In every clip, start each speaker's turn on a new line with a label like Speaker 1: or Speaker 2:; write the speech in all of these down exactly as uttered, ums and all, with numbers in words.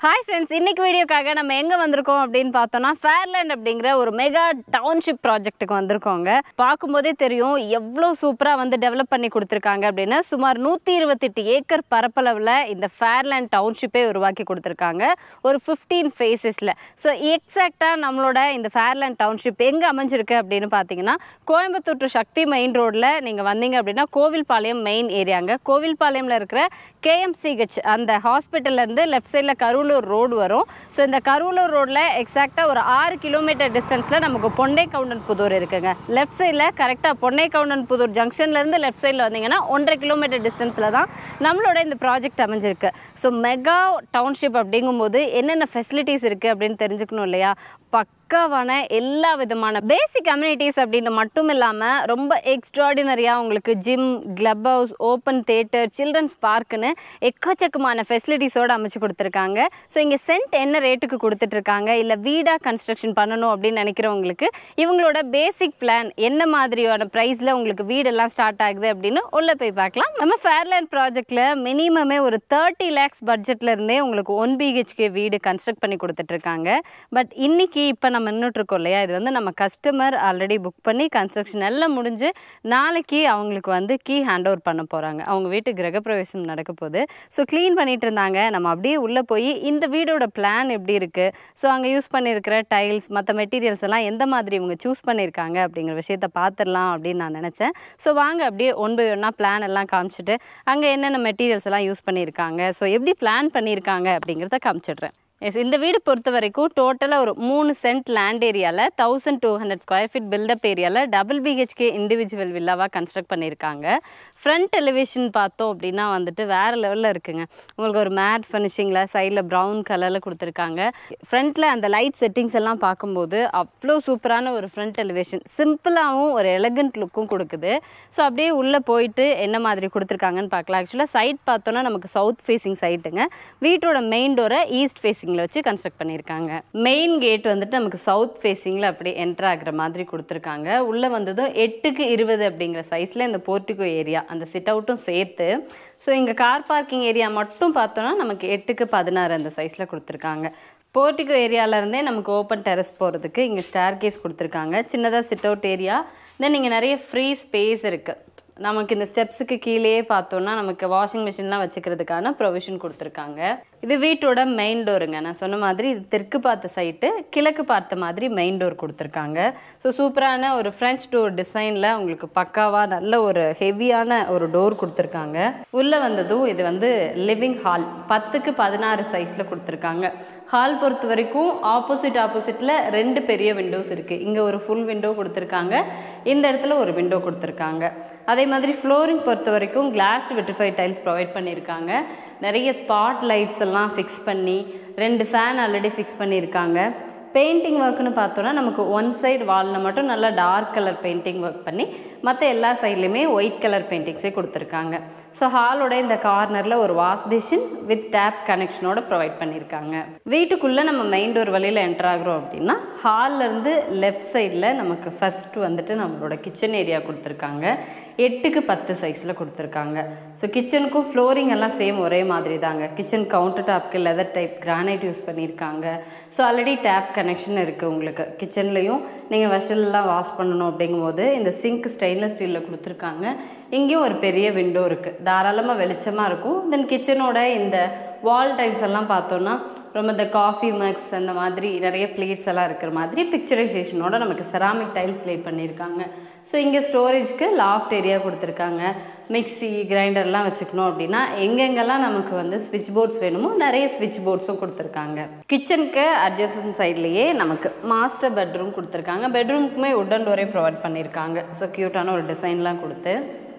Speaker 1: Hi friends, இன்னைக்கு வீடியோக்காக நம்ம எங்க வந்திருக்கோம் அப்படினு பார்த்தோம்னா ஃபேர்லேண்ட் அப்படிங்கற ஒரு மெகா டவுன்ஷிப் ப்ராஜெக்ட்டுக்கு வந்திருக்கோங்க. பாக்கும்போதே தெரியும் எவ்வளவு சூப்பரா வந்து டெவலப் பண்ணி கொடுத்திருக்காங்க அப்படினா சுமார் நூற்று இருபத்தி எட்டு ஏக்கர் பரப்பளவுல இந்த ஃபேர்லேண்ட் டவுன்ஷிப்பை உருவாக்கி கொடுத்திருக்காங்க. ஒரு பதினைந்து ஃபேஸஸ்ல. சோ எக்ஸாக்ட்டா நம்மளோட இந்த ஃபேர்லேண்ட் டவுன்ஷிப் எங்க அமைஞ்சிருக்கு அப்படினு பாத்தீங்கன்னா கோயம்புத்தூர் டு சக்தி மெயின் ரோட்ல நீங்க வந்தீங்க அப்படினா கோவில்பாளையம் மெயின் ஏரியாங்க. கோவில்பாளையம்ல இருக்கிற K M C H அந்த ஹாஸ்பிடல்ல இருந்து லெஃப்ட் சைடுல கரூலூர் ரோடு வரும். சோ இந்த கரூலூர் ரோட்ல எக்ஸாக்ட்டா ஒரு ஆறு கிலோமீட்டர் டிஸ்டன்ஸ்ல நமக்கு பொன்னைக்கவுண்டன்புத்தூர் இருக்குங்க. லெஃப்ட் சைடுல கரெக்ட்டா பொன்னைக்கவுண்டன்புத்தூர் ஜங்ஷன்ல இருந்து லெஃப்ட் சைடுல வந்தீங்கன்னா ஒன்றரை கிலோமீட்டர் டிஸ்டன்ஸ்ல தான் நம்மளோட இந்த ப்ராஜெக்ட் அமைஞ்சிருக்கு. சோ மெகா டவுன்ஷிப் அப்படிங்கும்போது என்னென்ன ஃபெசிலிட்டிஸ் இருக்கு அப்படின்னு தெரிஞ்சுக்கணும் இல்லையா? பக்காவான எல்லா விதமான பேசிக் அம்யூனிட்டிஸ் அப்படின்னு மட்டும் இல்லாமல் ரொம்ப எக்ஸ்ட்ராடினரியாக உங்களுக்கு gym, club house, open theatre, children's பார்க்குன்னு எக்கச்சக்கமான ஃபெசிலிட்டிஸோடு அமைச்சு கொடுத்துருக்காங்க. ஸோ இங்கே சென்ட் என்ன ரேட்டுக்கு கொடுத்துட்ருக்காங்க, இல்லை வீடாக கன்ஸ்ட்ரக்ஷன் பண்ணணும் அப்படின்னு நினைக்கிறவங்களுக்கு இவங்களோட பேசிக் பிளான் என்ன மாதிரியான ப்ரைஸில் உங்களுக்கு வீடெல்லாம் ஸ்டார்ட் ஆகுது அப்படின்னு உள்ளே போய் பார்க்கலாம். நம்ம ஃபேர்லேண்ட் ப்ராஜெக்டில் மினிமமே ஒரு தேர்ட்டி லேக்ஸ் பட்ஜெட்லேருந்தே உங்களுக்கு ஒன் பிஹெச்கே வீடு கன்ஸ்ட்ரக்ட் பண்ணி கொடுத்துட்ருக்காங்க. பட் இன்னைக்கு இப்போ நம்ம நின்றுட்டுருக்கோம் இல்லையா, இது வந்து நம்ம கஸ்டமர் ஆல்ரெடி புக் பண்ணி கன்ஸ்ட்ரக்ஷன் எல்லாம் முடிஞ்சு நாளைக்கு அவங்களுக்கு வந்து கீ ஹேண்ட் ஓவர் பண்ண போகிறாங்க. அவங்க வீட்டு கிரகப்பிரவேசம் நடக்க போகுது. ஸோ க்ளீன் பண்ணிட்டு இருந்தாங்க. நம்ம அப்படியே உள்ளே போய் இந்த வீடோட பிளான் எப்படி இருக்குது, ஸோ அங்கே யூஸ் பண்ணியிருக்கிற டைல்ஸ் மற்ற மெட்டீரியல்ஸ் எல்லாம் எந்த மாதிரி இவங்க சூஸ் பண்ணியிருக்காங்க அப்படிங்கிற விஷயத்த பார்த்துடலாம் அப்படின்னு நான் நினச்சேன். ஸோ வாங்க அப்படியே ஒன் பை ஒன்னா பிளான் எல்லாம் காமிச்சிட்டு அங்கே என்னென்ன மெட்டீரியல்ஸ் எல்லாம் யூஸ் பண்ணியிருக்காங்க, ஸோ எப்படி பிளான் பண்ணியிருக்காங்க அப்படிங்கிறத காமிச்சிடுறேன். எஸ், இந்த வீடு பொறுத்த வரைக்கும் டோட்டலாக ஒரு மூணு சென்ட் லேண்ட் ஏரியாவில் thousand two hundred square feet built up ஏரியாவில் டபுள் பிஹெச்கே இண்டிவிஜுவல் வில்லாவாக கன்ஸ்ட்ரக்ட் பண்ணியிருக்காங்க. ஃப்ரண்ட் எலிவேஷன் பார்த்தோம் அப்படின்னா வந்துட்டு வேறு லெவலில் இருக்குங்க. உங்களுக்கு ஒரு மேட் ஃபினிஷிங்கில் சைடில் ப்ரௌன் கலரில் கொடுத்துருக்காங்க. ஃப்ரண்ட்டில் அந்த லைட் செட்டிங்ஸ் எல்லாம் பார்க்கும்போது அவ்வளோ சூப்பரான ஒரு ஃப்ரண்ட் எலிவேஷன், சிம்பிளாகவும் ஒரு எலகண்ட் லுக்கும் கொடுக்குது. ஸோ அப்படியே உள்ளே போயிட்டு என்ன மாதிரி கொடுத்துருக்காங்கன்னு பார்க்கலாம். ஆக்சுவலாக சைட் பார்த்தோன்னா நமக்கு சவுத் ஃபேஸிங் சைட்டுங்க. வீட்டோட மெயின் டோரை ஈஸ்ட் ஃபேஸிங் வச்சு கன்ஸ்ட்ரக்ட் பண்ணியிருக்காங்க. மெயின் கேட் வந்துட்டு நமக்கு சவுத் ஃபேஸிங்கில் அப்படியே என்டர் ஆகிற மாதிரி கொடுத்துருக்காங்க. உள்ளே வந்ததும் எட்டுக்கு இருபது அப்படிங்கிற சைஸில் இந்த போர்ட்டிகோ ஏரியா அந்த சிட் அவுட்டும் சேர்த்து. ஸோ இங்கே கார் பார்க்கிங் ஏரியா மட்டும் பார்த்தோன்னா நமக்கு எட்டுக்கு பதினாறு அந்த சைஸில் கொடுத்துருக்காங்க. போர்ட்டிகோ ஏரியாவிலேருந்தே நமக்கு ஓப்பன் டெரஸ் போகிறதுக்கு இங்கே ஸ்டேர் கேஸ் கொடுத்துருக்காங்க. சின்னதாக சிட் அவுட் ஏரியா, தென் இங்கே நிறைய ஃப்ரீ ஸ்பேஸ் இருக்குது. நமக்கு இந்த ஸ்டெப்ஸுக்கு கீழே பார்த்தோன்னா நமக்கு வாஷிங் மிஷின்லாம் வச்சுக்கிறதுக்கான ப்ரொவிஷன் கொடுத்துருக்காங்க. இது வீட்டோட மெயின் டோருங்க. நான் சொன்ன மாதிரி இது தெற்கு பார்த்த சைட்டு, கிழக்கு பார்த்த மாதிரி மெயின் டோர் கொடுத்துருக்காங்க. ஸோ சூப்பரான ஒரு ஃப்ரெஞ்ச் டோர் டிசைனில் உங்களுக்கு பக்காவாக நல்ல ஒரு ஹெவியான ஒரு டோர் கொடுத்துருக்காங்க. உள்ளே வந்ததும் இது வந்து லிவிங் ஹால் பத்துக்கு பதினாறு சைஸில் கொடுத்துருக்காங்க. ஹால் பொறுத்த வரைக்கும் ஆப்போசிட் ஆப்போசிட்டில் ரெண்டு பெரிய விண்டோஸ் இருக்குது. இங்கே ஒரு ஃபுல் விண்டோ கொடுத்துருக்காங்க, இந்த இடத்துல ஒரு விண்டோ கொடுத்துருக்காங்க. அதே மாதிரி ஃப்ளோரிங் பொறுத்த வரைக்கும் கிளாஸ்டு விட்ரிஃபைட் டைல்ஸ் ப்ரொவைட் பண்ணியிருக்காங்க. நிறைய ஸ்பாட் லைட்ஸ் எல்லாம் ஃபிக்ஸ் பண்ணி ரெண்டு ஃபேன் ஆல்ரெடி ஃபிக்ஸ் பண்ணியிருக்காங்க. பெயிண்டிங் ஒர்க்குன்னு பார்த்தோன்னா நமக்கு ஒன் சைடு வாலில் மட்டும் நல்லா டார்க் கலர் பெயிண்டிங் ஒர்க் பண்ணி மற்ற எல்லா சைட்லேயுமே ஒயிட் கலர் பெயிண்டிங்ஸே கொடுத்துருக்காங்க. ஸோ ஹாலோட இந்த கார்னரில் ஒரு வாஷ் பேஷின் வித் டேப் கனெக்ஷனோட ப்ரொவைட் பண்ணியிருக்காங்க. வீட்டுக்குள்ளே நம்ம மெயின் டோர் வழியில் என்டர் ஆகிறோம் அப்படின்னா ஹால்லேருந்து லெஃப்ட் சைடில் நமக்கு ஃபஸ்ட்டு வந்துட்டு நம்மளோட கிச்சன் ஏரியா கொடுத்துருக்காங்க. எட்டுக்கு பத்து சைஸில் கொடுத்துருக்காங்க. ஸோ கிச்சனுக்கும் ஃப்ளோரிங் எல்லாம் சேம் ஒரே மாதிரி தாங்க. கிச்சன் கவுண்டர் டாப்க்கு லெதர் டைப் கிரானைட் யூஸ் பண்ணியிருக்காங்க. ஸோ ஆல்ரெடி டேப் கனெக்ஷன் இருக்குது உங்களுக்கு. கிச்சன்லேயும் நீங்கள் வெஷல்லாம் வாஷ் பண்ணணும் அப்படிங்கும்போது இந்த சிங்க் ஸ்டெயின்லெஸ் ஸ்டீலில் கொடுத்துருக்காங்க. இங்கேயும் ஒரு பெரிய விண்டோ இருக்குது, தாராளமாக வெளிச்சமாக இருக்கும். தென் கிச்சனோட இந்த வால் டைல்ஸ் எல்லாம் பார்த்தோன்னா ரொம்ப இந்த காஃபி மக்ஸ் அந்த மாதிரி நிறைய பிளேட்ஸ் எல்லாம் இருக்கிற மாதிரி பிக்சரைசேஷனோட நமக்கு செராமிக் டைல்ஸ் லே பண்ணியிருக்காங்க. ஸோ இங்கே ஸ்டோரேஜ்க்கு லாஃப்ட் ஏரியா கொடுத்துருக்காங்க. மிக்சி கிரைண்டர்லாம் வச்சுக்கணும் அப்படின்னா எங்கெங்கெல்லாம் நமக்கு வந்து ஸ்விட்ச் போர்ட்ஸ் வேணுமோ நிறைய ஸ்விட்ச் போர்ட்ஸும் கொடுத்துருக்காங்க. கிச்சனுக்கு அட்ஜஸ்டன் சைட்லேயே நமக்கு மாஸ்டர் பெட்ரூம் கொடுத்துருக்காங்க. பெட்ரூமுக்குமே உட்டன் டோரே ப்ரொவைட் பண்ணியிருக்காங்க. ஸோ க்யூட்டான ஒரு டிசைன்லாம் கொடுத்து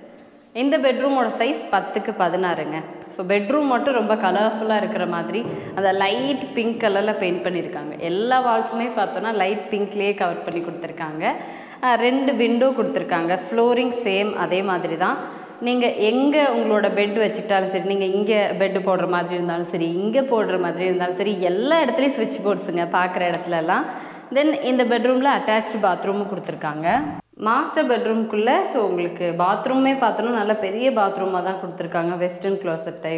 Speaker 1: இந்த பெட்ரூமோட சைஸ் பத்துக்கு பதினாறுங்க. ஸோ பெட்ரூம் மட்டும் ரொம்ப கலர்ஃபுல்லாக இருக்கிற மாதிரி அந்த லைட் பிங்க் கலரில் பெயிண்ட் பண்ணியிருக்காங்க. எல்லா வால்ஸுமே பார்த்தோன்னா லைட் பிங்க்லேயே கவர் பண்ணி கொடுத்துருக்காங்க. ரெண்டு விண்டோ கொடுத்துருக்காங்க. ஃப்ளோரிங் சேம் அதே மாதிரி தான். நீங்கள் எங்கே உங்களோட பெட் வச்சுக்கிட்டாலும் சரி, நீங்கள் இங்கே பெட்டு போடுற மாதிரி இருந்தாலும் சரி, இங்கே போடுற மாதிரி இருந்தாலும் சரி, எல்லா இடத்துலையும் ஸ்விட்ச் போர்ட்ஸுங்க பார்க்குற இடத்துலலாம். தென் இந்த பெட்ரூமில் அட்டாச்டு பாத்ரூமும் கொடுத்துருக்காங்க. மாஸ்டர் பெட்ரூம்குள்ளே ஸோ உங்களுக்கு பாத்ரூமே பார்த்தோன்னா நல்ல பெரிய பாத்ரூமாக தான் கொடுத்துருக்காங்க. வெஸ்டர்ன் க்ளோசட் டைப்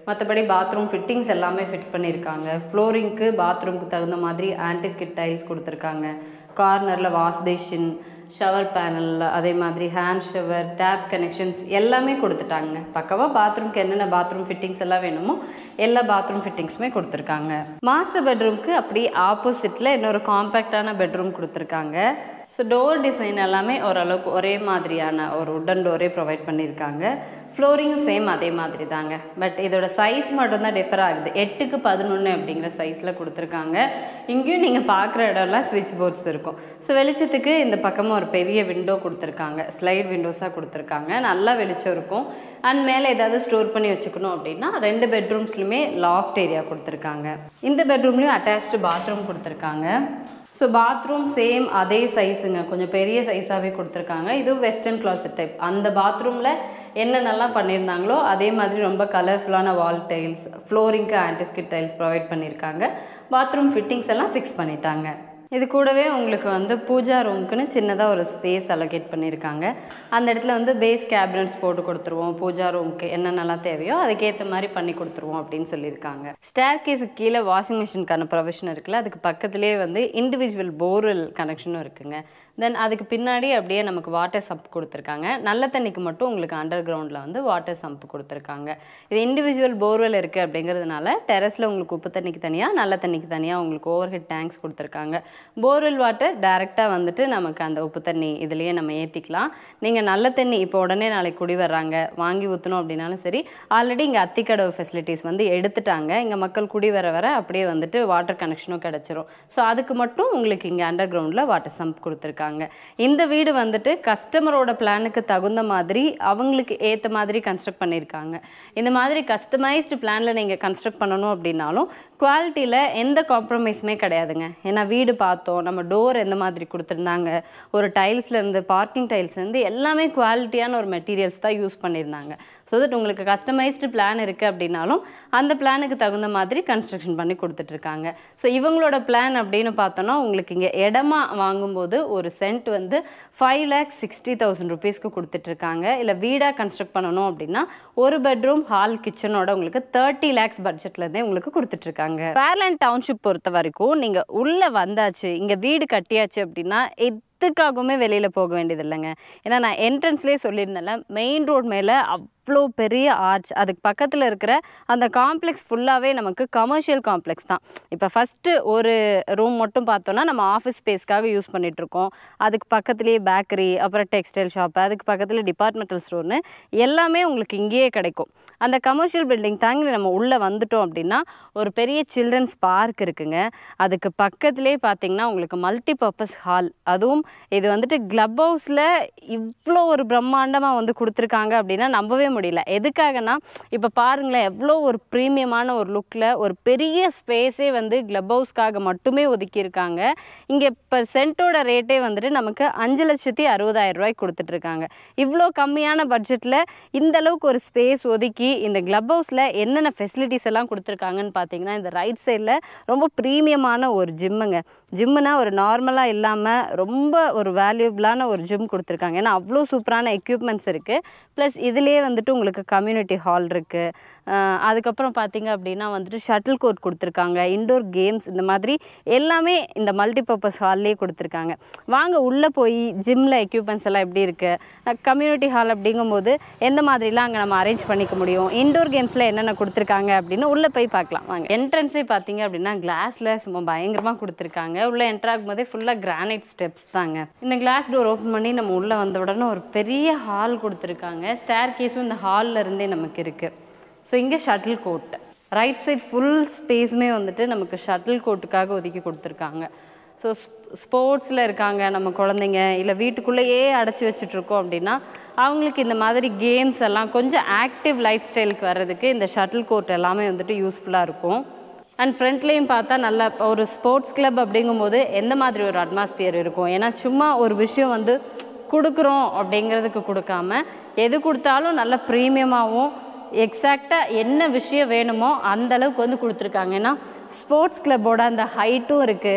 Speaker 1: மற்றபடி பாத்ரூம் ஃபிட்டிங்ஸ் எல்லாமே ஃபிட் பண்ணியிருக்காங்க. ஃப்ளோரிங்க்கு பாத்ரூம்க்கு தகுந்த மாதிரி ஆன்டி ஸ்கிட் டைல்ஸ் கொடுத்துருக்காங்க. கார்னரில் வாஷ் பேஷின், ஷவர் பேனல், அதே மாதிரி ஹேண்ட் ஷவர், டேப் கனெக்ஷன்ஸ் எல்லாமே கொடுத்துட்டாங்க. பக்கவாக பாத்ரூம்க்கு என்னென்ன பாத்ரூம் ஃபிட்டிங்ஸ் எல்லாம் வேணுமோ எல்லா பாத்ரூம் ஃபிட்டிங்ஸுமே கொடுத்துருக்காங்க. மாஸ்டர் பெட்ரூம்க்கு அப்படி ஆப்போசிட்டில் இன்னொரு காம்பேக்டான பெட்ரூம் கொடுத்துருக்காங்க. ஸோ டோர் டிசைன் எல்லாமே ஓரளவுக்கு ஒரே மாதிரியான ஒரு உட்டன் டோரே ப்ரொவைட் பண்ணியிருக்காங்க. ஃப்ளோரிங்கும் சேம் அதே மாதிரி தாங்க. பட் இதோட சைஸ் மட்டும்தான் டிஃபர் ஆகுது. எட்டுக்கு பதினொன்று அப்படிங்கிற சைஸில் கொடுத்துருக்காங்க. இங்கேயும் நீங்கள் பார்க்குற இடம்லாம் ஸ்விட்ச் போர்ட்ஸ் இருக்கும். ஸோ வெளிச்சத்துக்கு இந்த பக்கமாக ஒரு பெரிய விண்டோ கொடுத்துருக்காங்க. ஸ்லைட் விண்டோஸாக கொடுத்துருக்காங்க. நல்லா வெளிச்சம் இருக்கும். அண்ட் மேலே ஏதாவது ஸ்டோர் பண்ணி வச்சுக்கணும் அப்படின்னா ரெண்டு பெட்ரூம்ஸ்லையுமே லாஃப்ட் ஏரியா கொடுத்துருக்காங்க. இந்த பெட்ரூம்லேயும் அட்டாச்டு பாத்ரூம் கொடுத்துருக்காங்க. ஸோ பாத்ரூம் சேம் அதே சைஸுங்க, கொஞ்சம் பெரிய சைஸாகவே கொடுத்துருக்காங்க. இது வெஸ்டர்ன் கிளாசட் டைப். அந்த பாத்ரூமில் என்னென்னலாம் பண்ணியிருந்தாங்களோ அதே மாதிரி ரொம்ப கலர்ஃபுல்லான வால் டைல்ஸ், ஃப்ளோரிங்க்கு ஆன்டிஸ்கிட் டைல்ஸ் ப்ரொவைட் பண்ணியிருக்காங்க. பாத்ரூம் ஃபிட்டிங்ஸ் எல்லாம் ஃபிக்ஸ் பண்ணிட்டாங்க. இது கூடவே உங்களுக்கு வந்து பூஜா ரூமுக்குன்னு சின்னதாக ஒரு ஸ்பேஸ் அலோகேட் பண்ணியிருக்காங்க. அந்த இடத்துல வந்து பேஸ் கேபினட்ஸ் போட்டு கொடுத்துருவோம். பூஜா ரூமுக்கு என்னென்னலாம் தேவையோ அதுக்கேற்ற மாதிரி பண்ணி கொடுத்துருவோம் அப்படின்னு சொல்லியிருக்காங்க. ஸ்டேர் கேஸுக்கு கீழே வாஷிங் மிஷினுக்கான ப்ரொவிஷன் இருக்குல்ல, அதுக்கு பக்கத்துலேயே வந்து இண்டிவிஜுவல் போர்வெல் கனெக்ஷனும் இருக்குங்க. தென் அதுக்கு பின்னாடி அப்படியே நமக்கு வாட்டர் சம்ப் கொடுத்துருக்காங்க. நல்ல தண்ணிக்கு மட்டும் உங்களுக்கு அண்டர் கிரவுண்டில் வந்து வாட்டர் சம்ப் கொடுத்துருக்காங்க. இது இண்டிவிஜுவல் போர்வெல் இருக்குது அப்படிங்கிறதுனால டெரஸில் உங்களுக்கு உப்பு தண்ணிக்கு தனியாக, நல்ல தண்ணிக்கு தனியாக உங்களுக்கு ஓவர் ஹெட் டேங்க்ஸ் கொடுத்துருக்காங்க. போர்வெல் வாட்டர் டைரெக்டாக வந்துட்டு நமக்கு அந்த உப்பு தண்ணி இதுலேயே நம்ம ஏற்றிக்கலாம். நீங்கள் நல்ல தண்ணி இப்போ உடனே நாளைக்கு குடி வர்றாங்க வாங்கி ஊற்றணும் அப்படின்னாலும் சரி, ஆல்ரெடி இங்கே அத்திக்கடவு ஃபெசிலிட்டிஸ் வந்து எடுத்துட்டாங்க. இங்கே மக்கள் குடி வர வர அப்படியே வந்துட்டு வாட்டர் கனெக்ஷனும் கிடச்சிரும். ஸோ அதுக்கு மட்டும் உங்களுக்கு இங்கே அண்டர் கிரவுண்டில் வாட்டர் சம்ப் கொடுத்துருக்காங்க. இந்த வீடு வந்துட்டு கஸ்டமரோட பிளானுக்கு தகுந்த மாதிரி அவங்களுக்கு ஏற்ற மாதிரி கன்ஸ்ட்ரக்ட் பண்ணியிருக்காங்க. இந்த மாதிரி கஸ்டமைஸ்டு பிளானில் நீங்கள் கன்ஸ்ட்ரக்ட் பண்ணணும் அப்படின்னாலும் குவாலிட்டியில் எந்த காம்ப்ரமைஸுமே கிடையாதுங்க. ஏன்னா வீடு பார்த்தோம், நம்ம டோர் எந்த மாதிரி கொடுத்துருந்தாங்க, ஒரு டைல்ஸ்லேருந்து பார்க்கிங் டைல்ஸ்லேருந்து எல்லாமே குவாலிட்டியான ஒரு மெட்டீரியல்ஸ் தான் யூஸ் பண்ணியிருந்தாங்க. ஸோ தட் உங்களுக்கு கஸ்டமைஸ்டு பிளான் இருக்குது அப்படின்னாலும் அந்த பிளானுக்கு தகுந்த மாதிரி கன்ஸ்ட்ரக்ஷன் பண்ணி கொடுத்துட்ருக்காங்க. ஸோ இவங்களோட பிளான் அப்படின்னு பார்த்தோன்னா உங்களுக்கு இங்கே இடமா வாங்கும்போது ஒரு சென்ட் வந்து ஃபைவ் லேக்ஸ் சிக்ஸ்டி தௌசண்ட் ருபீஸ்க்கு கொடுத்துட்ருக்காங்க. இல்லை வீடாக கன்ஸ்ட்ரக்ட் பண்ணணும் அப்படின்னா ஒரு பெட்ரூம் ஹால் கிச்சனோட உங்களுக்கு தேர்ட்டி லேக்ஸ் பட்ஜெட்லேருந்தே உங்களுக்கு கொடுத்துட்ருக்காங்க. ஃபேர்லேண்ட் டவுன்ஷிப் பொறுத்த வரைக்கும் நீங்கள் உள்ளே வந்தாச்சு, இங்கே வீடு கட்டியாச்சு அப்படின்னா எதுக்காகவுமே வெளியில் போக வேண்டியது இல்லைங்க. ஏன்னா நான் என்ட்ரன்ஸ்லேயே சொல்லியிருந்தேன்ல, மெயின் ரோட் மேலே அவ்வளோ பெரிய ஆர்ச், அதுக்கு பக்கத்தில் இருக்கிற அந்த காம்ப்ளெக்ஸ் ஃபுல்லாகவே நமக்கு கமர்ஷியல் காம்ப்ளெக்ஸ் தான். இப்போ ஃபஸ்ட்டு ஒரு ரூம் மட்டும் பார்த்தோன்னா நம்ம ஆஃபீஸ் ஸ்பேஸ்க்காக யூஸ் பண்ணிகிட்ருக்கோம். அதுக்கு பக்கத்துலேயே பேக்கரி, அப்புறம் டெக்ஸ்டைல் ஷாப்பு, அதுக்கு பக்கத்தில் டிபார்ட்மெண்டல் ஸ்டோர்னு எல்லாமே உங்களுக்கு இங்கேயே கிடைக்கும். அந்த கமர்ஷியல் பில்டிங் தாங்கி நம்ம உள்ளே வந்துட்டோம் அப்படின்னா ஒரு பெரிய சில்ட்ரன்ஸ் பார்க் இருக்குங்க. அதுக்கு பக்கத்துலேயே பார்த்திங்கன்னா உங்களுக்கு மல்டி பர்பஸ் ஹால், அதுவும் இது வந்துட்டு கிளப் ஹவுஸில் இவ்வளோ ஒரு பிரம்மாண்டமாக வந்து கொடுத்துருக்காங்க அப்படின்னா நம்பவே முடியல. எதுக்காகனா இப்போ பாருங்களேன், எவ்வளோ ஒரு ப்ரீமியமான ஒரு லுக்கில் ஒரு பெரிய ஸ்பேஸே வந்து கிளப் ஹவுஸ்க்காக மட்டுமே ஒதுக்கியிருக்காங்க. இங்கே இப்போ சென்ட்டோட ரேட்டே வந்துட்டு நமக்கு அஞ்சு லட்சத்தி அறுபதாயிரம் ரூபாய்க்கு கொடுத்துட்ருக்காங்க. இவ்வளோ கம்மியான பட்ஜெட்டில் இந்த அளவுக்கு ஒரு ஸ்பேஸ் ஒதுக்கி இந்த கிளப் ஹவுஸில் என்னென்ன ஃபெசிலிட்டிஸ் எல்லாம் கொடுத்துருக்காங்கன்னு பார்த்தீங்கன்னா, இந்த ரைட் சைடில் ரொம்ப ப்ரீமியமான ஒரு ஜிம்முங்க. ஜிம்முனா ஒரு நார்மலாக இல்லாமல் ரொம்ப ஒரு வேல்யூபிளான ஒரு ஜிம் கொடுத்துருக்காங்க. ஏன்னா அவ்வளோ சூப்பரான எக்யூப்மெண்ட்ஸ் இருக்குது. ப்ளஸ் இதுலேயே வந்துட்டு உங்களுக்கு கம்யூனிட்டி ஹால் இருக்குது. அதுக்கப்புறம் பார்த்திங்க அப்படின்னா வந்துட்டு ஷட்டில் கோர்ட் கொடுத்துருக்காங்க, இன்டோர் கேம்ஸ், இந்த மாதிரி எல்லாமே இந்த மல்டிபர்பஸ் ஹால்லேயே கொடுத்துருக்காங்க. வாங்க உள்ளே போய் ஜிம்மில் எக்யூப்மெண்ட்ஸ் எல்லாம் எப்படி இருக்குது, கம்யூனிட்டி ஹால் அப்படிங்கும்போது எந்த மாதிரிலாம் அங்கே நம்ம அரேஞ்ச் பண்ணிக்க முடியும், இன்டோர் கேம்ஸில் என்னென்ன கொடுத்துருக்காங்க அப்படின்னு உள்ளே போய் பார்க்கலாம் வாங்க. என்ட்ரன்ஸே பார்த்திங்க அப்படின்னா கிளாஸில் சும்மா பயங்கரமாக கொடுத்துருக்காங்க. உள்ளே என்ட்ரு ஆகும்போதே ஃபுல்லாக கிரானைட் ஸ்டெப்ஸ் தாங்க. இந்த கிளாஸ் டோர் ஓப்பன் பண்ணி நம்ம உள்ளே வந்த உடனே ஒரு பெரிய ஹால் கொடுத்துருக்காங்க. ஸ்டேர் கேஸும் இந்த ஹாலில் இருந்தே நமக்கு இருக்குது. ஸோ இங்கே shuttle court, right side full ஸ்பேஸுமே வந்துட்டு நமக்கு ஷட்டில் கோர்ட்டுக்காக ஒதுக்கி கொடுத்துருக்காங்க. ஸோ ஸ்போர்ட்ஸில் இருக்காங்க நம்ம குழந்தைங்க, இல்லை வீட்டுக்குள்ளேயே அடைச்சி வச்சுட்ருக்கோம் அப்படின்னா அவங்களுக்கு இந்த மாதிரி கேம்ஸ் எல்லாம் கொஞ்சம் ஆக்டிவ் லைஃப் ஸ்டைலுக்கு வர்றதுக்கு இந்த ஷட்டில் கோர்ட் எல்லாமே வந்துட்டு யூஸ்ஃபுல்லாக இருக்கும். அண்ட் ஃப்ரண்ட்லேயும் பார்த்தா நல்ல ஒரு ஸ்போர்ட்ஸ் கிளப் அப்படிங்கும்போது எந்த மாதிரி ஒரு அட்மாஸ்பியர் இருக்கும். ஏன்னா சும்மா ஒரு விஷயம் வந்து கொடுக்குறோம் அப்படிங்கிறதுக்கு கொடுக்காம எது கொடுத்தாலும் நல்ல ப்ரீமியமாகவும் எக்ஸாக்டாக என்ன விஷயம் வேணுமோ அந்தளவுக்கு வந்து கொடுத்துருக்காங்க. ஏன்னா ஸ்போர்ட்ஸ் கிளப்போட அந்த ஹைட்டும் இருக்குது,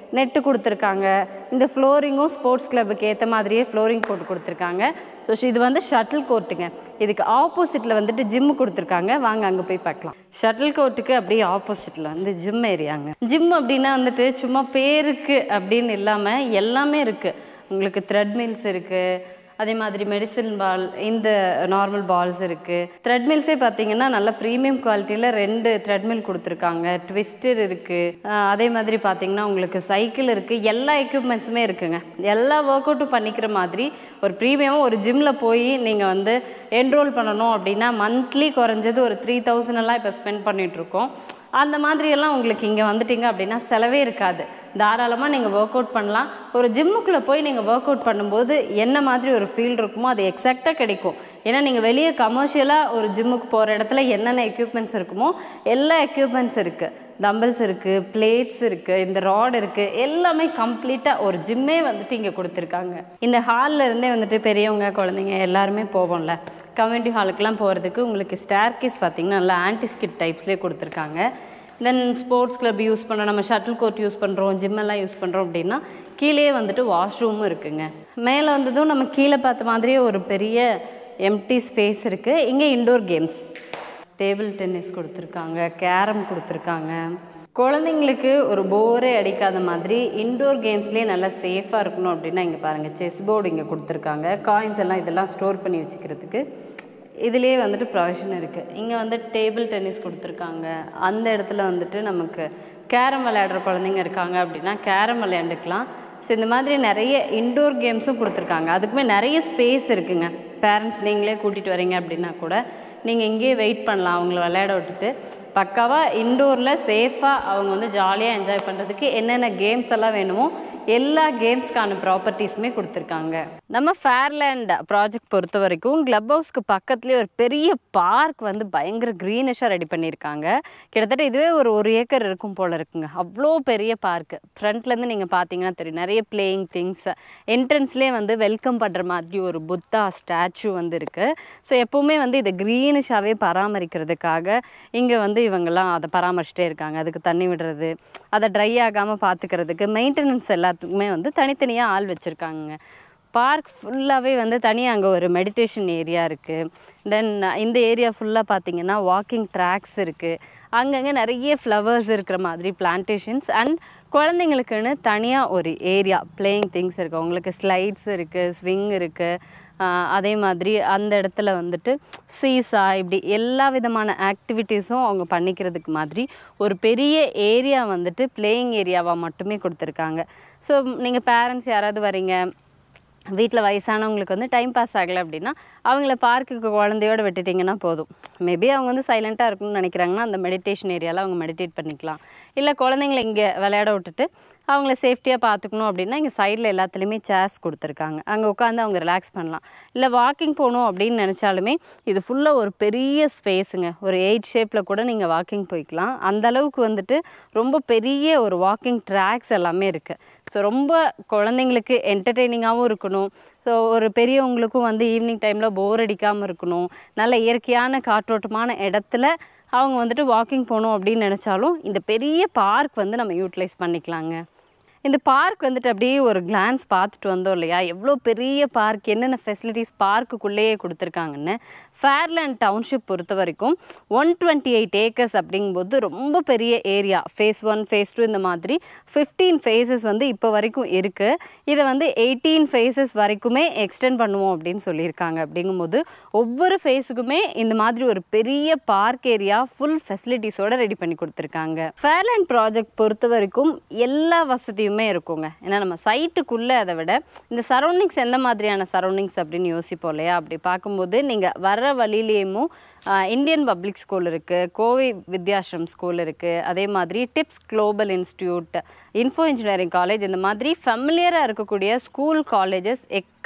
Speaker 1: நெட்டு கொடுத்துருக்காங்க. இந்த ஃப்ளோரிங்கும் ஸ்போர்ட்ஸ் கிளப்புக்கு ஏற்ற மாதிரியே ஃப்ளோரிங் போட்டு கொடுத்துருக்காங்க. ஸோ இது வந்து ஷட்டில் கோர்ட்டுங்க. இதுக்கு ஆப்போசிட்டில் வந்துட்டு ஜிம்மு கொடுத்துருக்காங்க. வாங்க அங்கே போய் பார்க்கலாம். ஷட்டில் கோர்ட்டுக்கு அப்படியே ஆப்போசிட்டில் வந்து ஜிம் ஏரியாங்க. ஜிம் அப்படின்னா வந்துட்டு சும்மா பேருக்கு அப்படின்னு இல்லாமல் எல்லாமே இருக்குது. உங்களுக்கு த்ரெட்மில்ஸ் இருக்குது, அதே மாதிரி மெடிசின் பால், இந்த நார்மல் பால்ஸ் இருக்குது. த்ரெட்மில்ஸே பார்த்தீங்கன்னா நல்ல ப்ரீமியம் குவாலிட்டியில் ரெண்டு த்ரெட்மில் கொடுத்துருக்காங்க. ட்விஸ்டர் இருக்குது, அதே மாதிரி பார்த்தீங்கன்னா உங்களுக்கு சைக்கிள் இருக்குது. எல்லா எக்யூப்மெண்ட்ஸுமே இருக்குங்க. எல்லா ஒர்க் அவுட்டும் பண்ணிக்கிற மாதிரி ஒரு ப்ரீமியமாக ஒரு ஜிம்மில் போய் நீங்கள் வந்து என்ரோல் பண்ணணும் அப்படின்னா மந்த்லி குறைஞ்சது ஒரு த்ரீ தௌசண்ட் எல்லாம் இப்போ ஸ்பெண்ட் பண்ணிகிட்ருக்கோம். அந்த மாதிரியெல்லாம் உங்களுக்கு இங்கே வந்துட்டிங்க அப்படின்னா செலவே இருக்காது. தாராளமாக நீங்கள் ஒர்க் அவுட் பண்ணலாம். ஒரு ஜிம்முக்குள்ளே போய் நீங்கள் ஒர்க் அவுட் பண்ணும்போது என்ன மாதிரி ஒரு ஃபீல் இருக்குமோ அது எக்ஸாக்டாக கிடைக்கும். ஏன்னா நீங்கள் வெளியே கமர்ஷியலாக ஒரு ஜிம்முக்கு போகிற இடத்துல என்னென்ன எக்யூப்மெண்ட்ஸ் இருக்குமோ எல்லா எக்யூப்மெண்ட்ஸ் இருக்குது. டம்பிள்ஸ் இருக்குது, பிளேட்ஸ் இருக்குது, இந்த ராட் இருக்குது, எல்லாமே கம்ப்ளீட்டாக ஒரு ஜிம்மே வந்துட்டு இங்கே கொடுத்துருக்காங்க. இந்த ஹாலில் இருந்தே வந்துட்டு பெரியவங்க குழந்தைங்க எல்லாருமே போவோம்ல, கம்யூனிட்டி ஹாலுக்கெலாம் போகிறதுக்கு உங்களுக்கு ஸ்டேர்கேஸ் பார்த்திங்கன்னா நல்லா ஆன்டிஸ்கிட் டைப்ஸ்லேயே கொடுத்துருக்காங்க. தென் ஸ்போர்ட்ஸ் கிளப் யூஸ் பண்ண, நம்ம ஷட்டில் கோர்ட் யூஸ் பண்ணுறோம், ஜிம்மெல்லாம் யூஸ் பண்ணுறோம் அப்படின்னா கீழே வந்துட்டு வாஷ்ரூமும் இருக்குங்க. மேலே வந்ததும் நம்ம கீழே பார்த்த மாதிரியே ஒரு பெரிய எம்டி ஸ்பேஸ் இருக்குது. இங்கே இண்டோர் கேம்ஸ், டேபிள் டென்னிஸ் கொடுத்துருக்காங்க, கேரம் கொடுத்துருக்காங்க. குழந்தைங்களுக்கு ஒரு போரே அடிக்காத மாதிரி இன்டோர் கேம்ஸ்லேயே நல்லா சேஃபாக இருக்கணும் அப்படின்னா இங்கே பாருங்கள், செஸ் போர்டு இங்கே கொடுத்துருக்காங்க. காயின்ஸ் எல்லாம் இதெல்லாம் ஸ்டோர் பண்ணி வச்சுக்கிறதுக்கு இதிலே வந்துட்டு ப்ரொவிஷன் இருக்குது. இங்கே வந்து டேபிள் டென்னிஸ் கொடுத்துருக்காங்க. அந்த இடத்துல வந்துட்டு நமக்கு கேரம் விளையாடுற குழந்தைங்க இருக்காங்க அப்படின்னா கேரம் விளையாண்டுக்கலாம். ஸோ இந்த மாதிரி நிறைய இன்டோர் கேம்ஸும் கொடுத்துருக்காங்க. அதுக்குமே நிறைய ஸ்பேஸ் இருக்குங்க. பேரண்ட்ஸ் நீங்களே கூட்டிகிட்டு வரீங்க அப்படின்னா கூட நீங்கள் இங்கேயே வெயிட் பண்ணலாம், அவங்கள விளையாட விட்டுட்டு. பக்காவாக இன்டோரில் சேஃபாக அவங்க வந்து ஜாலியாக என்ஜாய் பண்ணுறதுக்கு என்னென்ன கேம்ஸ் எல்லாம் வேணுமோ எல்லா கேம்ஸ்க்கான ப்ராப்பர்ட்டிஸுமே கொடுத்துருக்காங்க. நம்ம ஃபேர்லேண்ட் ப்ராஜெக்ட் பொறுத்த வரைக்கும் கிளப் ஹவுஸ்க்கு பக்கத்துலேயே ஒரு பெரிய பார்க் வந்து பயங்கர க்ரீனிஷாக ரெடி பண்ணியிருக்காங்க. கிட்டத்தட்ட இதுவே ஒரு ஒரு ஏக்கர் இருக்கும் போல் இருக்குங்க. அவ்வளோ பெரிய பார்க்கு. ஃப்ரண்ட்லேருந்து நீங்கள் பார்த்தீங்கன்னா தெரியும், நிறைய பிளேயிங் திங்ஸ். என்ட்ரன்ஸ்லேயே வந்து வெல்கம் பண்ணுற மாதிரி ஒரு புத்தா ஸ்டாச்சு வந்து இருக்குது. ஸோ எப்போவுமே வந்து இதை க்ரீனிஷாகவே பராமரிக்கிறதுக்காக இங்கே வந்து இவங்கெல்லாம் அதை பராமரிச்சுட்டே இருக்காங்க. அதுக்கு தண்ணி விடுறது, அதை ட்ரை ஆகாமல் பார்த்துக்கிறதுக்கு மெயின்டெனன்ஸ் எல்லாத்துக்குமே வந்து தனித்தனியாக ஆள் வச்சுருக்காங்க. பார்க் ஃபுல்லாகவே வந்து தனியாக அங்கே ஒரு மெடிடேஷன் ஏரியா இருக்குது. தென் இந்த ஏரியா ஃபுல்லாக பார்த்திங்கன்னா வாக்கிங் ட்ராக்ஸ் இருக்குது. அங்கங்கே நிறைய ஃப்ளவர்ஸ் இருக்கிற மாதிரி பிளான்டேஷன்ஸ் அண்ட் குழந்தைங்களுக்குன்னு தனியாக ஒரு ஏரியா பிளேயிங் திங்ஸ் இருக்குது. அவங்களுக்கு ஸ்லைட்ஸ் இருக்குது, ஸ்விங் இருக்குது. அதே மாதிரி அந்த இடத்துல வந்துட்டு சீசா, இப்படி எல்லா விதமான ஆக்டிவிட்டீஸும் அவங்க பண்ணிக்கிறதுக்கு மாதிரி ஒரு பெரிய ஏரியா வந்துட்டு பிளேயிங் ஏரியாவாக மட்டுமே கொடுத்துருக்காங்க. ஸோ நீங்கள் பேரண்ட்ஸ் யாராவது வரீங்க, வீட்டில் வயசானவங்களுக்கு வந்து டைம் பாஸ் ஆகலை அப்படின்னா அவங்கள பார்க்குக்கு குழந்தையோடு விட்டுட்டிங்கன்னா போதும். மேபி அவங்க வந்து சைலண்ட்டாக இருக்கணும்னு நினைக்கிறாங்கன்னா அந்த மெடிடேஷன் ஏரியாவில் அவங்க மெடிடேட் பண்ணிக்கலாம். இல்லை குழந்தைங்கள இங்கே விளையாட விட்டுட்டு அவங்கள சேஃப்டியாக பார்த்துக்கணும் அப்படின்னா இங்கே சைடில் எல்லாத்துலேயுமே சேர்ஸ் கொடுத்துருக்காங்க. அங்கே உட்காந்து அவங்க ரிலாக்ஸ் பண்ணலாம். இல்லை வாக்கிங் போகணும் அப்படின்னு நினச்சாலுமே இது ஃபுல்லாக ஒரு பெரிய ஸ்பேஸுங்க. ஒரு எயிட் ஷேப்பில் கூட நீங்கள் வாக்கிங் போய்க்கலாம். அந்தளவுக்கு வந்துட்டு ரொம்ப பெரிய ஒரு வாக்கிங் ட்ராக்ஸ் எல்லாமே இருக்குது. ஸோ ரொம்ப குழந்தைங்களுக்கு என்டர்டெய்னிங்காகவும் இருக்கணும். ஸோ ஒரு பெரியவங்களுக்கும் வந்து ஈவினிங் டைமில் போர் அடிக்காமல் இருக்கணும். நல்ல இயற்கையான காற்றோட்டமான இடத்துல அவங்க வந்துட்டு வாக்கிங் போகணும் அப்படின்னு நினச்சாலும் இந்த பெரிய பார்க் வந்து நம்ம யூட்டிலைஸ் பண்ணிக்கலாங்க. இந்த பார்க் வந்துட்டு அப்படியே ஒரு கிளான்ஸ் பார்த்துட்டு வந்தோம் இல்லையா, எவ்வளோ பெரிய பார்க், என்னென்ன ஃபெசிலிட்டிஸ் பார்க்குக்குள்ளேயே கொடுத்துருக்காங்கன்னு. ஃபேர்லேண்ட் டவுன்ஷிப் பொறுத்த வரைக்கும் ஒன் டுவெண்ட்டி எயிட் ஏக்கர்ஸ் அப்படிங்கும்போது ரொம்ப பெரிய ஏரியா. ஃபேஸ் ஒன் ஃபேஸ் டூ இந்த மாதிரி ஃபிஃப்டீன் ஃபேஸஸ் வந்து இப்போ வரைக்கும் இருக்குது. இதை வந்து எயிட்டீன் ஃபேஸஸ் வரைக்குமே எக்ஸ்டெண்ட் பண்ணுவோம் அப்படின்னு சொல்லியிருக்காங்க. அப்படிங்கும்போது ஒவ்வொரு ஃபேஸுக்குமே இந்த மாதிரி ஒரு பெரிய பார்க் ஏரியா ஃபுல் ஃபெசிலிட்டிஸோடு ரெடி பண்ணி கொடுத்துருக்காங்க. ஃபேர்லேண்ட் ப்ராஜெக்ட் பொறுத்த வரைக்கும் எல்லா வசதியும் இருக்குங்க. ஏன்னா நம்ம சைட்டுக்குள்ளே அதை விட இந்த சரௌண்டிங்ஸ் எந்த மாதிரியான சரௌண்டிங்ஸ் அப்படின்னு யோசிப்போம் இல்லையா. அப்படி பார்க்கும்போது நீங்கள் வர்ற வழியிலேயும் இந்தியன் பப்ளிக் ஸ்கூல் இருக்குது, கோவை வித்யாஸ்ரம் ஸ்கூல் இருக்குது, அதே மாதிரி Tips global institute, Info engineering college, இந்த மாதிரி ஃபெமிலியராக இருக்கக்கூடிய ஸ்கூல் காலேஜஸ் எக்கச்சக்க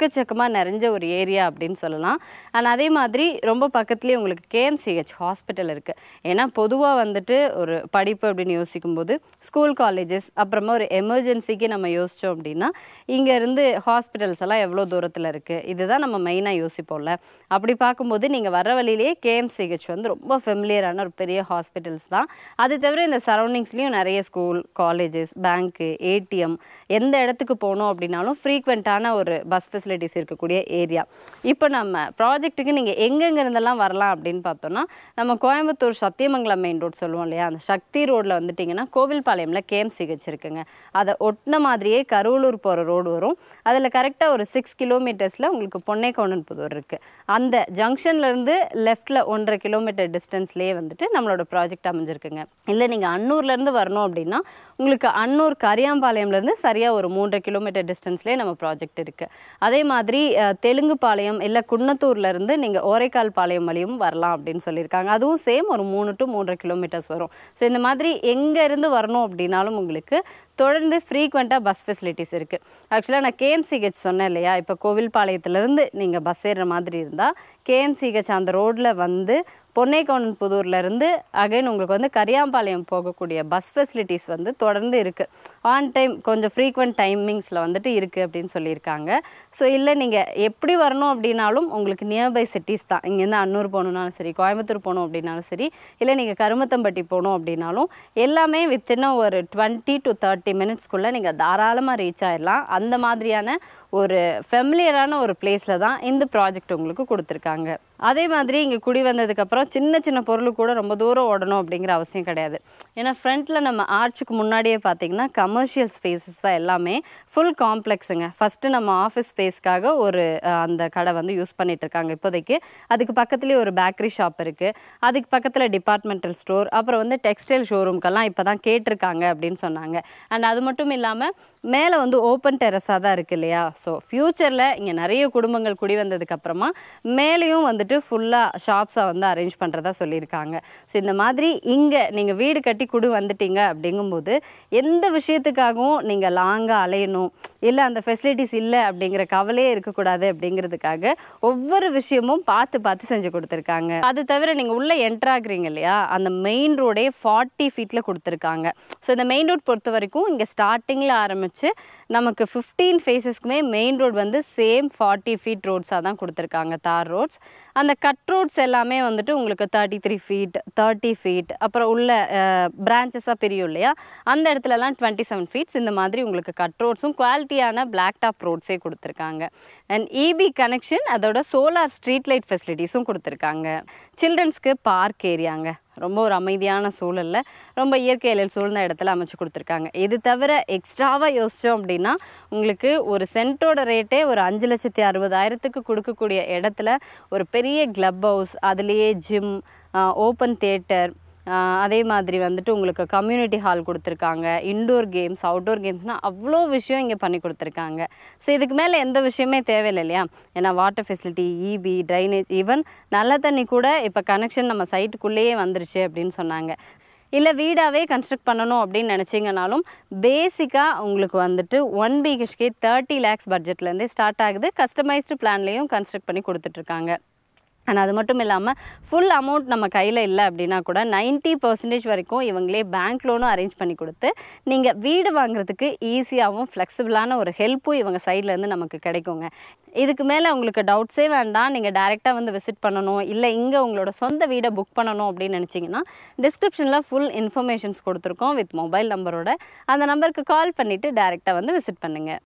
Speaker 1: எக்கச்சக்கமாக நிறைஞ்ச ஒரு ஏரியா அப்படின்னு சொல்லலாம். அண்ட் அதே மாதிரி ரொம்ப பக்கத்துலேயே உங்களுக்கு கேஎம்சிஹெச் ஹாஸ்பிட்டல் இருக்குது. ஏன்னா பொதுவாக வந்துட்டு ஒரு படிப்பு அப்படின்னு யோசிக்கும்போது ஸ்கூல் காலேஜஸ் அப்புறமா ஒரு எமர்ஜென்சிக்கு நம்ம யோசித்தோம் அப்படின்னா இங்கேருந்து ஹாஸ்பிட்டல்ஸ் எல்லாம் எவ்வளோ தூரத்தில் இருக்குது, இதுதான் நம்ம மெயினாக யோசிப்போம்ல. அப்படி பார்க்கும்போது நீங்கள் வர வழியிலேயே கேஎம்சிஹெச் வந்து ரொம்ப ஃபெமிலியரான ஒரு பெரிய ஹாஸ்பிட்டல்ஸ் தான். அது தவிர இந்த சரௌண்டிங்ஸ்லேயும் நிறைய ஸ்கூல், காலேஜஸ், பேங்க்கு, ஏடிஎம், எந்த இடத்துக்கு போகணும் அப்படின்னாலும் ஃப்ரீக்வெண்ட்டான ஒரு பஸ் ஃபெசிலிட்டிஸ் இருக்கக்கூடிய ஏரியா. இப்போ நம்ம ப்ராஜெக்ட்டுக்கு நீங்கள் எங்கெங்கே இருந்தெல்லாம் வரலாம் அப்படின்னு பார்த்தோன்னா, நம்ம கோயம்புத்தூர் சத்தியமங்கலம் மெயின் ரோட் சொல்லுவோம் இல்லையா, அந்த சக்தி ரோட்டில் வந்துட்டிங்கன்னா கோவில்பாளையமில் கேஎம்சிஹெச் இருக்குங்க. அதை ஒட்டின மாதிரியே கருவலூர் போகிற ரோடு வரும். அதில் கரெக்டாக ஒரு சிக்ஸ் கிலோமீட்டர்ஸில் உங்களுக்கு பொன்னைக்கவுண்டன்புதூர் இருக்குது. அந்த ஜங்ஷன்லேருந்து லெஃப்டில் ஒன்றரை கிலோமீட்டர் டிஸ்டன்ஸ்லேயே வந்துட்டு நம்மளோட ப்ராஜெக்ட் அமைஞ்சிருக்குங்க. இல்லை நீங்கள் அன்னூர்லேருந்து வரணும் அப்படின்னா உங்களுக்கு அன்னூர் கரியாம்பாளையம்லேருந்து சரியாக ஒரு மூன்றரை கிலோமீட்டர் டிஸ்டன்ஸ்லேயே நம்ம ப்ராஜெக்ட் இருக்குது. அதே மாதிரி தெலுங்குபாளையம் இல்லை குன்னத்தூர்லேருந்து நீங்கள் ஓரைக்கால் பாளையம் வழியும் வரலாம் அப்படின்னு சொல்லியிருக்காங்க. அதுவும் சேம் ஒரு மூணு டு மூன்றரை கிலோமீட்டர்ஸ் வரும். ஸோ இந்த மாதிரி எங்கேருந்து வரணும் அப்படின்னாலும் உங்களுக்கு தொடர்ந்து ஃப்ரீக்வெண்ட்டாக பஸ் ஃபெசிலிட்டிஸ் இருக்குது. ஆக்சுவலாக நான் கேஎம்சிஹெச் சொன்னேன் இல்லையா, இப்போ கோவில்பாளையத்துலேருந்து நீங்கள் பஸ் ஏறுற மாதிரி இருந்தால் கேஎம்சிஹெச் அந்த ரோட்டில் வந்து பொன்னைக்கவுண்டன்புதூர்லேருந்து அகைன் உங்களுக்கு வந்து கரியாம்பாளையம் போகக்கூடிய பஸ் ஃபெசிலிட்டிஸ் வந்து தொடர்ந்து இருக்குது. ஆன் டைம் கொஞ்சம் ஃப்ரீக்வெண்ட் டைமிங்ஸில் வந்துட்டு இருக்குது அப்படின்னு சொல்லியிருக்காங்க. ஸோ இல்லை நீங்கள் எப்படி வரணும் அப்படின்னாலும் உங்களுக்கு நியர்பை சிட்டிஸ் தான். இங்கேருந்து அன்னூர் போகணுன்னாலும் சரி, கோயம்புத்தூர் போகணும் அப்படின்னாலும் சரி, இல்லை நீங்கள் கருமத்தம்பட்டி போகணும் அப்படின்னாலும் எல்லாமே வித்தின் ஒரு டுவெண்ட்டி டு தேர்ட்டி மினிட்ஸ்க்குள்ளே நீங்கள் தாராளமாக ரீச் ஆகிடலாம். அந்த மாதிரியான ஒரு ஃபெமிலியரான ஒரு பிளேஸில் தான் இந்த ப்ராஜெக்ட் உங்களுக்கு கொடுத்துருக்காங்க. அதே மாதிரி இங்கே குடி வந்ததுக்கப்புறம் சின்ன சின்ன பொருள் கூட ரொம்ப தூரம் ஓடணும் அப்படிங்கிற அவசியம் கிடையாது. ஏன்னா ஃப்ரண்ட்டில் நம்ம ஆர்ச்சுக்கு முன்னாடியே பார்த்தீங்கன்னா கமர்ஷியல் ஸ்பேசஸ் தான் எல்லாமே. ஃபுல் காம்ப்ளெக்ஸுங்க. ஃபஸ்ட்டு நம்ம ஆஃபீஸ் ஸ்பேஸ்க்காக ஒரு அந்த கடை வந்து யூஸ் பண்ணிகிட்டு இருக்காங்க இப்போதைக்கு. அதுக்கு பக்கத்துலேயே ஒரு பேக்கரி ஷாப் இருக்குது. அதுக்கு பக்கத்தில் டிபார்ட்மெண்டல் ஸ்டோர், அப்புறம் வந்து டெக்ஸ்டைல் ஷோரூம்க்கெல்லாம் இப்போ தான் கேட்டிருக்காங்க அப்படின்னு சொன்னாங்க. அண்ட் அது மட்டும் இல்லாமல் மேலே வந்து ஓப்பன் டெரஸாக தான் இருக்குது இல்லையா. ஸோ ஃப்யூச்சரில் இங்கே நிறைய குடும்பங்கள் குடி வந்ததுக்கப்புறமா மேலேயும் வந்துட்டு ஃபுல்லாக ஷாப்ஸை வந்து அரேஞ்ச் பண்ணுறதா சொல்லியிருக்காங்க. ஸோ இந்த மாதிரி இங்கே நீங்கள் வீடு கட்டி குடி வந்துட்டீங்க அப்படிங்கும்போது எந்த விஷயத்துக்காகவும் நீங்கள் லாங்காக அலையணும், இல்லை அந்த ஃபெசிலிட்டிஸ் இல்லை அப்படிங்கிற கவலையே இருக்கக்கூடாது அப்படிங்கிறதுக்காக ஒவ்வொரு விஷயமும் பார்த்து பார்த்து செஞ்சு கொடுத்துருக்காங்க. அது தவிர நீங்கள் உள்ளே என்ட்ராகிறீங்க இல்லையா, அந்த மெயின் ரோடே ஃபார்ட்டி ஃபீட்டில் கொடுத்துருக்காங்க. ஸோ இந்த மெயின் ரோட் பொறுத்த வரைக்கும் இங்கே ஸ்டார்டிங்கில் ஆரம்பித்து நமக்கு ஃபிஃப்டீன் ஃபேஸஸ்க்குமே மெயின் ரோடு வந்து சேம் ஃபார்ட்டி ஃபீட் ரோட்ஸாக தான் கொடுத்துருக்காங்க, தார் ரோட்ஸ். அந்த கட் ரோட்ஸ் எல்லாமே வந்துட்டு உங்களுக்கு thirty three feet thirty feet அப்புறம் உள்ள பிரான்ச்சஸாக பிரியும் இல்லையா, அந்த இடத்துலலாம் டுவெண்ட்டி செவன் ஃபீட்ஸ் இந்த மாதிரி உங்களுக்கு கட் ரோட்ஸும் குவாலிட்டியான பிளாக் டாப் ரோட்ஸே கொடுத்துருக்காங்க. அண்ட் இபி கனெக்ஷன், அதோட சோலார் ஸ்ட்ரீட் லைட் ஃபெசிலிட்டிஸும் கொடுத்துருக்காங்க. சில்ட்ரன்ஸ்க்கு பார்க் ஏரியாங்க, ரொம்ப ஒரு அமைதியான சூழலில் ரொம்ப இயற்கை எழில் சூழ்ந்த இடத்துல அமைச்சு கொடுத்துருக்காங்க. இது தவிர எக்ஸ்ட்ராவாக யோசித்தோம் அப்படின்னா உங்களுக்கு ஒரு சென்ட்டோட ரேட்டே ஒரு அஞ்சு லட்சத்தி அறுபதாயிரத்துக்கு கொடுக்கக்கூடிய இடத்துல ஒரு பெரிய கிளப் ஹவுஸ், அதுலேயே ஜிம், ஓப்பன் தியேட்டர், அதே மாதிரி வந்துட்டு உங்களுக்கு கம்யூனிட்டி ஹால் கொடுத்துருக்காங்க. இன்டோர் கேம்ஸ், அவுட்டோர் கேம்ஸ்னால் அவ்வளோ விஷயம் இங்கே பண்ணி கொடுத்துருக்காங்க. ஸோ இதுக்கு மேலே எந்த விஷயமே தேவையில்லை இல்லையா. ஏன்னா water facility, EB, drainage, even நல்ல தண்ணி கூட இப்போ கனெக்ஷன் நம்ம சைட்டுக்குள்ளேயே வந்துருச்சு அப்படின்னு சொன்னாங்க. இல்லை வீடாகவே கன்ஸ்ட்ரக்ட் பண்ணணும் அப்படின்னு நினச்சிங்கனாலும் பேசிக்காக உங்களுக்கு வந்துட்டு ஒன் பிஹெச்கே தேர்ட்டி லேக்ஸ் பட்ஜெட்லேருந்தே ஸ்டார்ட் ஆகுது. கஸ்டமைஸ்டு பிளான்லேயும் கன்ஸ்ட்ரக்ட் பண்ணி கொடுத்துட்ருக்காங்க. அண்ட் அது மட்டும் இல்லாமல் ஃபுல் அமௌண்ட் நம்ம கையில் இல்லை அப்படின்னா கூட நைன்ட்டி பர்சன்டேஜ் வரைக்கும் இவங்களே பேங்க் லோனும் அரேஞ்ச் பண்ணி கொடுத்து நீங்கள் வீடு வாங்குறதுக்கு ஈஸியாகவும் ஃப்ளெக்சிபிளான ஒரு ஹெல்ப்பும் இவங்க சைட்லேருந்து நமக்கு கிடைக்குங்க. இதுக்கு மேலே உங்களுக்கு டவுட்ஸே வேண்டாம். நீங்கள் டைரெக்டாக வந்து விசிட் பண்ணணும், இல்லை இங்கே உங்களோட சொந்த வீடை புக் பண்ணணும் அப்படின்னு நினச்சிங்கன்னா டிஸ்கிரிப்ஷனில் ஃபுல் இன்ஃபர்மேஷன்ஸ் கொடுத்துருக்கோம் வித் மொபைல் நம்பரோட. அந்த நம்பருக்கு கால் பண்ணிவிட்டு டைரெக்டாக வந்து விசிட் பண்ணுங்கள்.